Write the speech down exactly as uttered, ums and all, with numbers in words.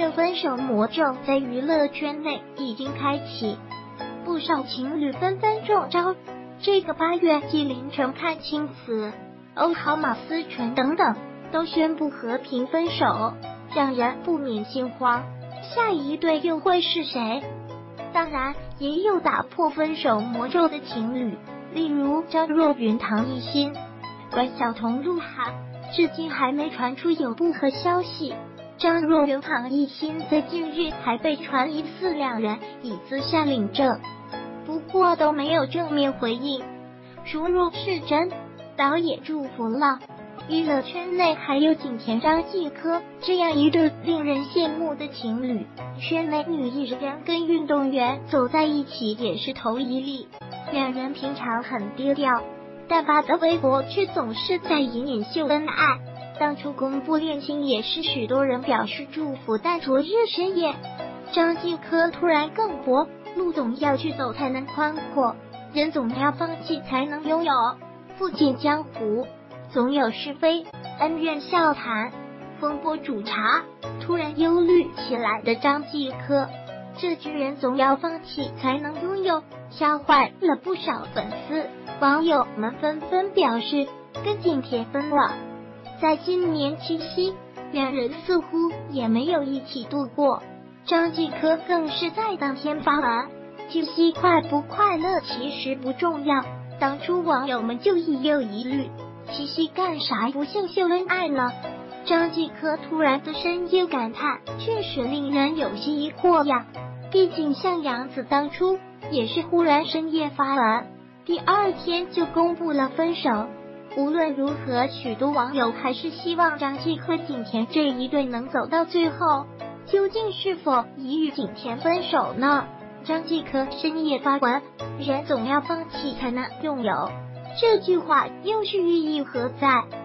月分手魔咒在娱乐圈内已经开启，不少情侣纷纷中招。这个八月，继林晨、阚清子、欧豪、马思纯等等都宣布和平分手，让人不免心慌。下一对又会是谁？当然，也有打破分手魔咒的情侣，例如张若昀、唐艺昕、关晓彤、鹿晗，至今还没传出有不和消息。张若昀、唐艺昕在近日还被传疑似两人已私下领证，不过都没有正面回应。如若是真，倒也祝福了。娱乐圈内还有景甜、张继科这样一对令人羡慕的情侣，圈内女艺人跟运动员走在一起也是头一例。两人平常很低调，但发的微博却总是在隐隐秀恩爱。当初公布恋情也是许多人表示祝福，但昨日深夜，张继科突然更博，路总要去走才能宽阔，人总要放弃才能拥有。富锦江湖总有是非，恩怨笑谈，风波煮茶。突然忧虑起来的张继科，这句人总要放弃才能拥有，吓坏了不少粉丝。网友们纷纷表示跟景甜分了。在今年七夕，两人似乎也没有一起度过。张继科更是在当天发文，七夕快不快乐其实不重要。当初网友们就疑忧疑虑，七夕干啥不像秀恩爱呢？张继科突然的深夜感叹，确实令人有些疑惑呀。毕竟像杨紫当初也是忽然深夜发文，第二天就公布了分手。无论如何，许多网友还是希望张继科、景甜这一对能走到最后。究竟是否已与景甜分手呢？张继科深夜发文，人总要放弃才能拥有，这句话又是寓意何在？